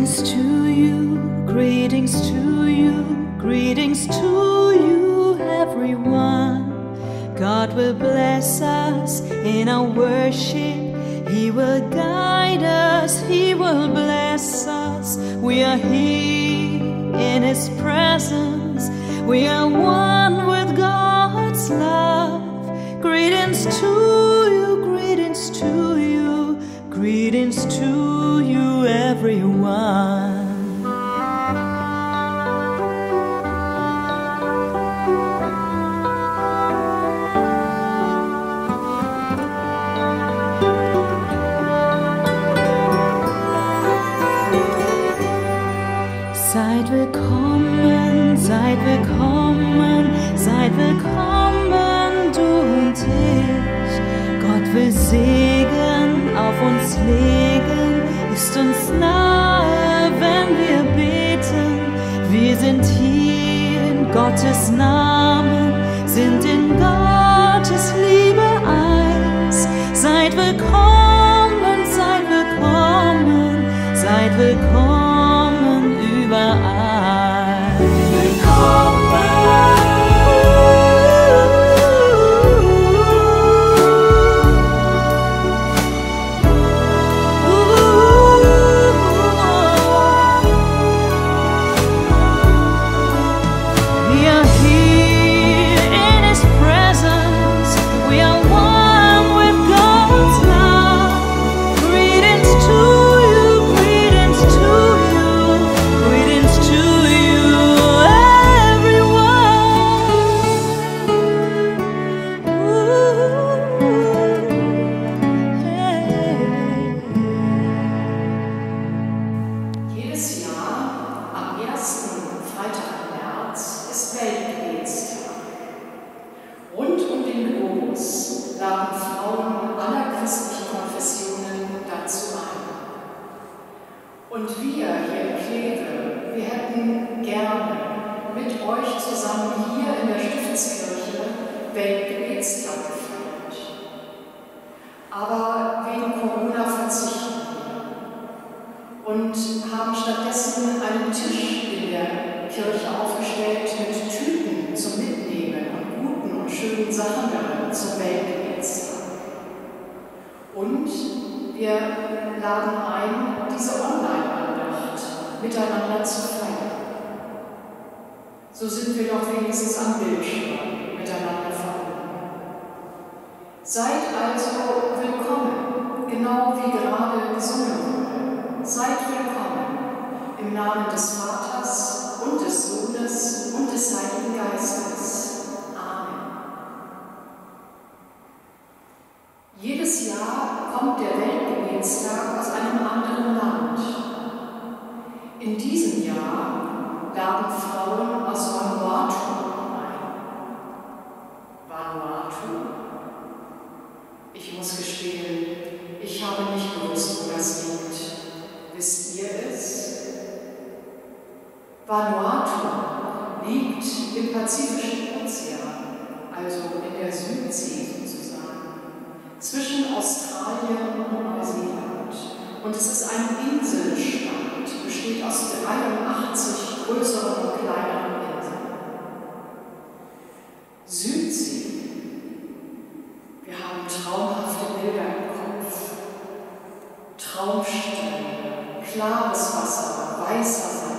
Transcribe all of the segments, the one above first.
Greetings to you, greetings to you, greetings to you, everyone. God will bless us in our worship. He will guide us, He will bless us. We are here in His presence. We are one with God's love. Greetings to you, greetings to you, greetings to you, everyone. Seid willkommen, seid willkommen, seid willkommen, du und ich. Gott will Segen auf uns legen, ist uns nahe, wenn wir beten. Wir sind hier in Gottes Namen, sind in Gottes Liebe eins. Seid willkommen, seid willkommen, seid willkommen überall. Willkommen. We are here in His presence. We are one with God's love. Greetings to you, greetings to you, greetings to you, everyone. Jedes Jahr am ersten Freitag im März ist Weltgebetstag. Rund um den Globus laden Frauen aller christlichen Konfessionen dazu ein. Und wir hier in Kleve, wir hätten gerne mit euch zusammen hier in der Stiftskirche Weltgebetstag gefeiert. Aber wegen Corona verzichten wir und haben stattdessen einen Tisch in der Kirche aufgestellt mit Tüten zum Mitnehmen und guten und schönen Sachen darin zum Weltgebetstag. Und wir laden ein, diese Online-Andacht miteinander zu feiern. So sind wir doch wenigstens am Bildschirm miteinander verbunden. Seid also willkommen, genau wie gerade gesungen wurde. Seid willkommen im Namen des Vaters und des Sohnes und des Heiligen Geistes. Amen. Jedes Jahr kommt der Weltgebetstag aus einem anderen Land. In diesem Jahr laden Frauen aus Vanuatu ein. Vanuatu? Ich muss gestehen, ich habe nicht gewusst, wo das liegt. Wisst ihr es? Vanuatu liegt im Pazifischen Ozean, also in der Südsee sozusagen, zwischen Australien und Neuseeland. Und es ist ein Inselstaat, besteht aus 83 größeren und kleineren Inseln. Südsee. Wir haben traumhafte Bilder im Kopf. Traumstrände, klares Wasser, weißer Sand.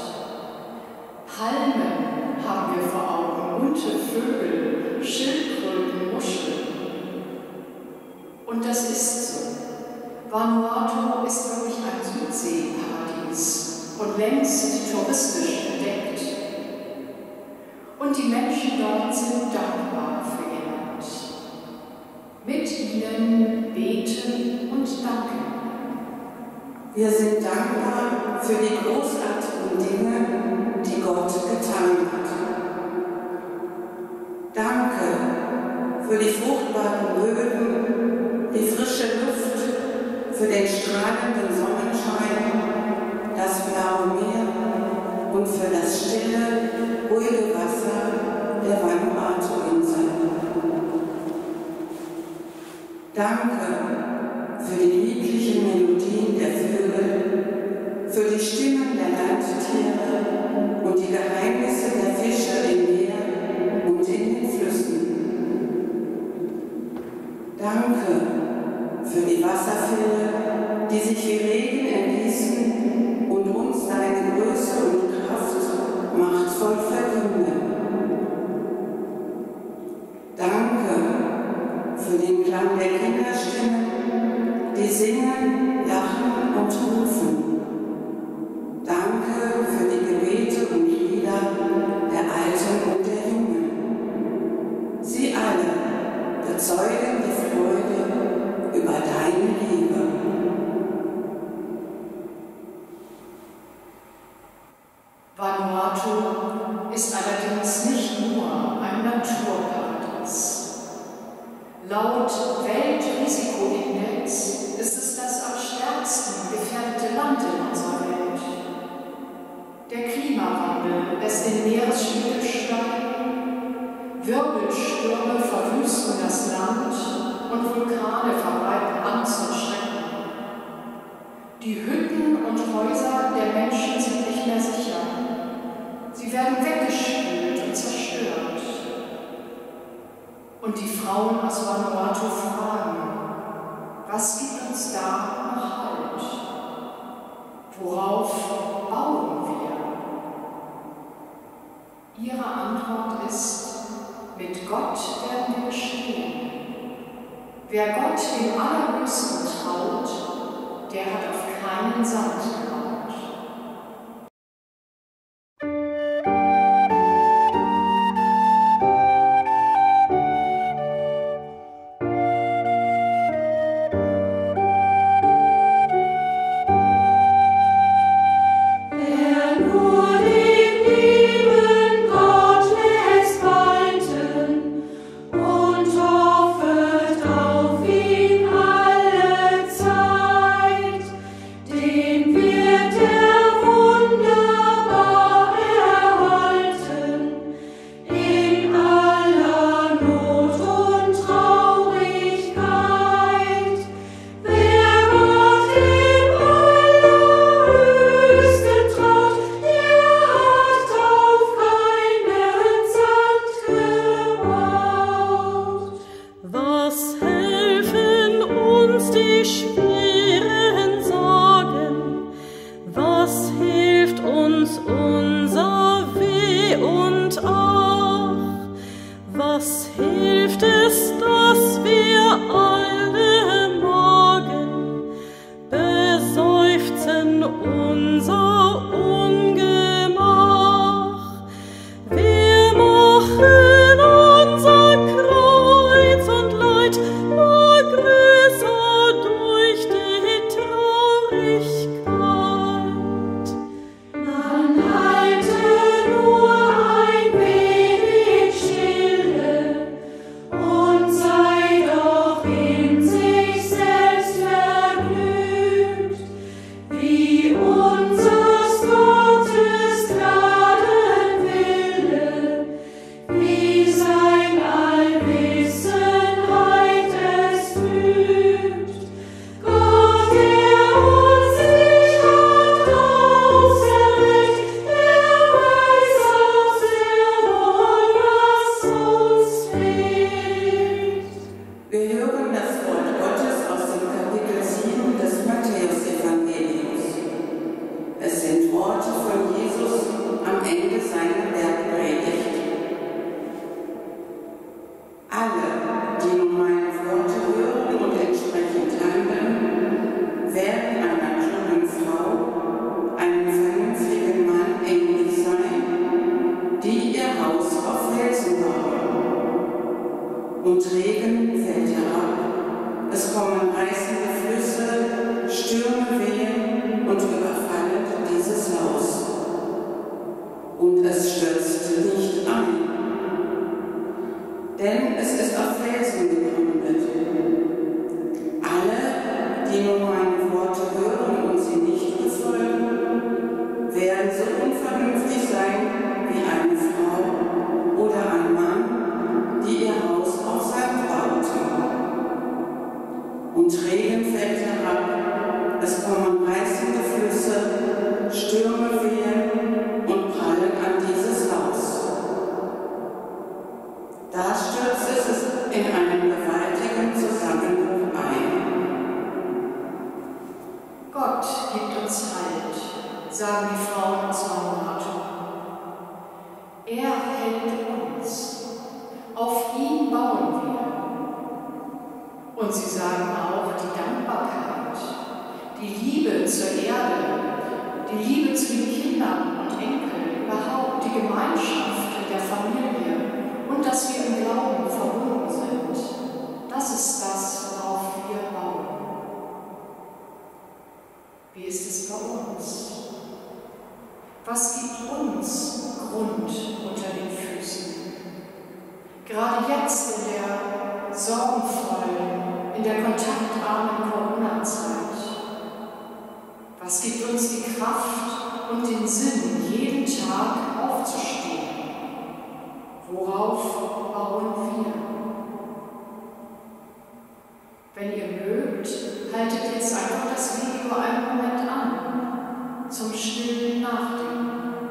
Palmen haben wir vor Augen, bunte Vögel, Schildkröten, Muscheln. Und das ist so. Vanuatu ist wirklich ein Südseeparadies und längst touristisch entdeckt. Und die Menschen dort sind dankbar für ihr Land. Mit ihnen beten und danken. Wir sind dankbar für die großartigen Dinge, die Gott getan hat. Danke für die fruchtbaren Böden, die frische Luft, für den strahlenden Sonnenschein, das blaue Meer und für das stille, ruhige Wasser der Vanuatu-Insel. Danke für die lieblichen Melodien der Vögel, für die Stimme Vanuatu ist allerdings nicht nur ein Naturparadies. Laut Weltrisikoindex ist es das am stärksten gefährdete Land in unserer Welt. Der Klimawandel lässt den Meeresspiegel steigen, Wirbelstürme verwüsten das Land und Vulkane verbreiten Angst und Schrecken. Die Hütten und Häuser der Menschen sind nicht mehr sicher. Sie werden weggespült und zerstört. Und die Frauen aus Vanuatu fragen, was gibt uns da noch Halt? Worauf bauen wir? Ihre Antwort ist, mit Gott werden wir stehen. Wer Gott dem Allerhöchsten traut, der hat auf keinen Sand gebaut. Was gibt uns Grund unter den Füßen? Gerade jetzt in der sorgenvollen, in der kontaktarmen Corona-Zeit. Was gibt uns die Kraft und den Sinn, jeden Tag aufzustehen? Worauf bauen wir? Wenn ihr mögt, haltet jetzt einfach das Video einen Moment an, zum stillen Nachdenken.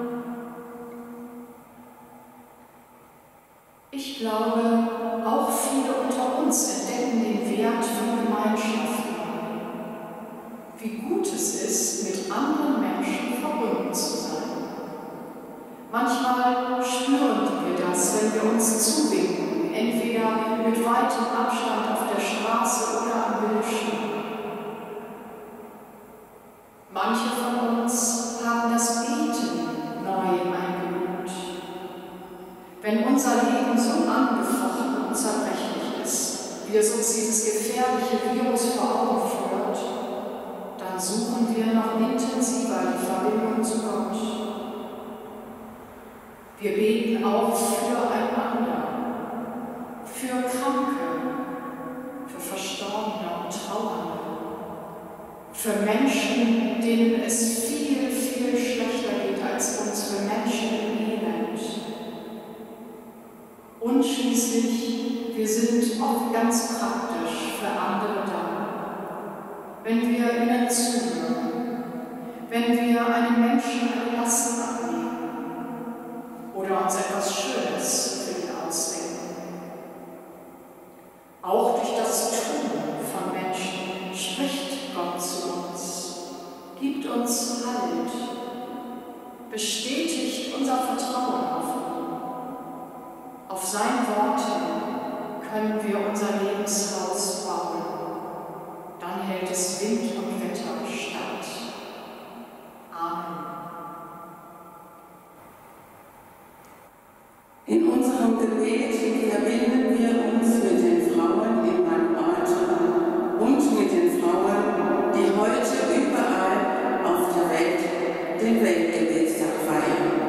Ich glaube, auch viele unter uns entdecken den Wert von Gemeinschaften. Wie gut es ist, mit anderen Menschen verbunden zu sein. Manchmal spüren wir das, wenn wir uns zuwinken, entweder mit weitem Abstand auf der Straße oder am Bildschirm. Manche von uns haben das Beten neu eingeübt. Wenn unser Leben so angefochten und zerbrechlich ist, wie es uns dieses gefährliche Virus vor Augen führt, dann suchen wir noch intensiver die Verbindung zu Gott. Wir beten auch füreinander, für Kranke, für Verstorbene und Trauernde, für Menschen, denen es viel, viel schlechter geht als uns, für Menschen im Elend. Und schließlich, wir sind oft ganz praktisch für andere da, wenn wir ihnen zuhören, wenn wir einem Menschen eine Last abnehmen oder uns etwas Schönes für ihn ausdenken. Auch durch das Tun von Menschen spricht Gott zu uns, gibt uns Halt, bestätigt unser Vertrauen auf ihn. Auf sein Wort hin können wir unser Lebenshaus bauen. Dann hält es Wind und Wetter stand. Amen. In unserem Gebet verbinden wir uns mit den Frauen in Vanuatu und mit den Frauen, die heute überall auf der Welt den Weltgebetstag feiern.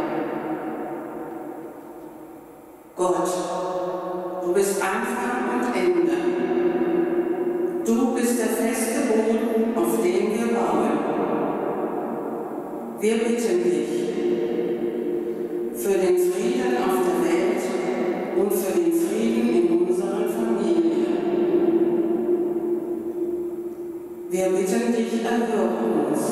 Gott, du bist Anfang und Ende. Du bist der feste Boden, auf dem wir bauen. Wir bitten dich für den Frieden auf der Welt und für den Frieden in unseren Familien. Wir bitten dich, erhöre uns.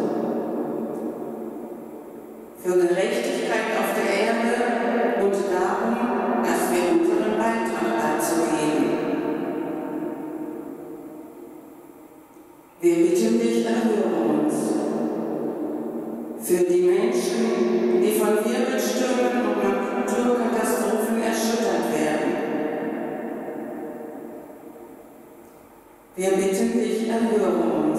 Für Gerechtigkeit auf der Erde und darum, dass wir unseren Beitrag dazu geben. Wir bitten dich, erhöre uns. Für die Menschen, die von Wirbelstürmen und Naturkatastrophen erschüttert werden. Wir bitten dich, erhöre uns.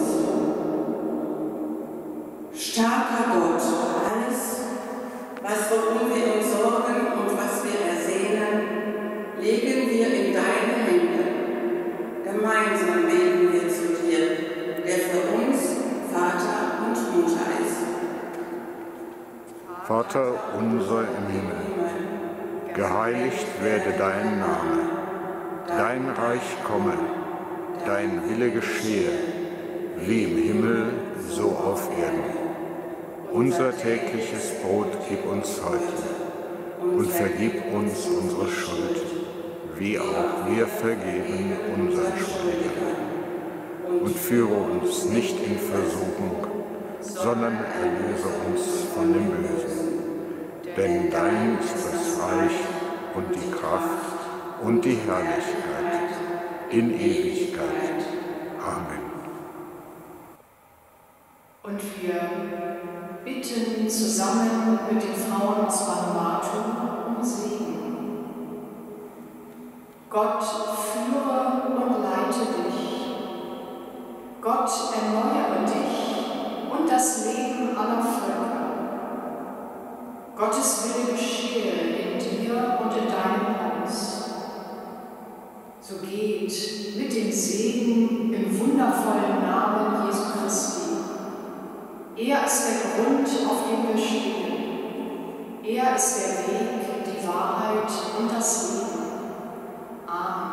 Starker Gott, alles, worum wir uns sorgen und was wir ersehnen, legen wir in deine Hände. Gemeinsam beten wir zu dir, der für uns Vater und Mutter ist. Vater unser im Himmel, geheiligt werde dein Name, dein Reich komme, dein Wille geschehe, wie im Himmel, so auf Erden. Unser tägliches Brot gib uns heute und vergib uns unsere Schuld, wie auch wir vergeben unseren Schuldigern. Und führe uns nicht in Versuchung, sondern erlöse uns von dem Bösen. Denn dein ist das Reich und die Kraft und die Herrlichkeit in Ewigkeit. Amen. Und wir bitten zusammen mit den Frauen aus Vanuatu um Segen. Gott führe und leite dich. Gott erneuere dich und das Leben aller Völker. Gottes Wille geschehe in dir und in deinem Haus. So geht mit dem Segen im wundervollen Namen Jesu Christi. Er ist der Grund, auf dem wir stehen. Er ist der Weg, die Wahrheit und das Leben. Amen.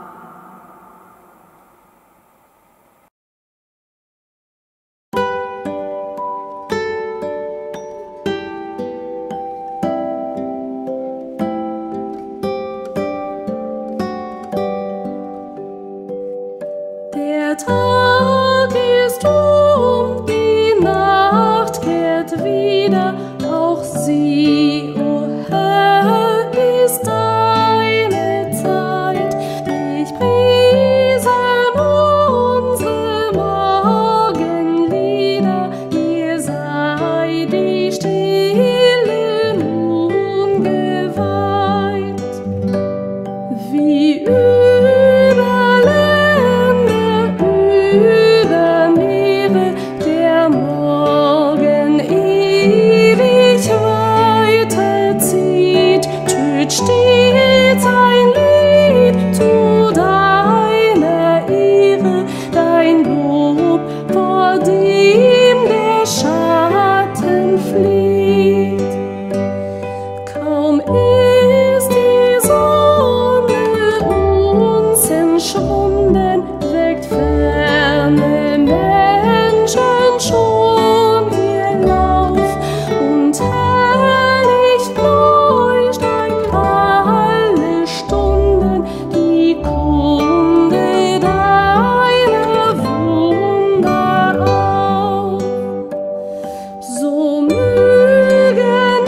Der Tag ist um, die Nacht kehrt wieder, auch sie, o Herr, ist deine Zeit. Ich priesen unsere Morgenlieder, ihr sei die Stille nun geweiht. Wie über Länder, über Meere, der Morgen ewig weiterzieht, tönt stets ein Lied zu deiner Ehre, dein Lob, vor dem der Schatten flieht. Kaum ist die Sonne uns entschwunden, weckt ferne Menschen schon ihr Lauf und herrlicht neu steigt alle Stunden die Kunde deiner Wunder auf. So mögen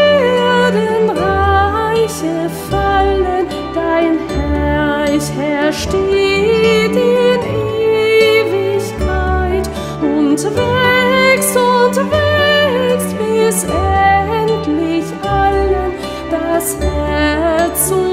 Erdenreiche fallen, dein Reich hersteht in Ewigkeit und wächst, bis endlich allen das Herz zu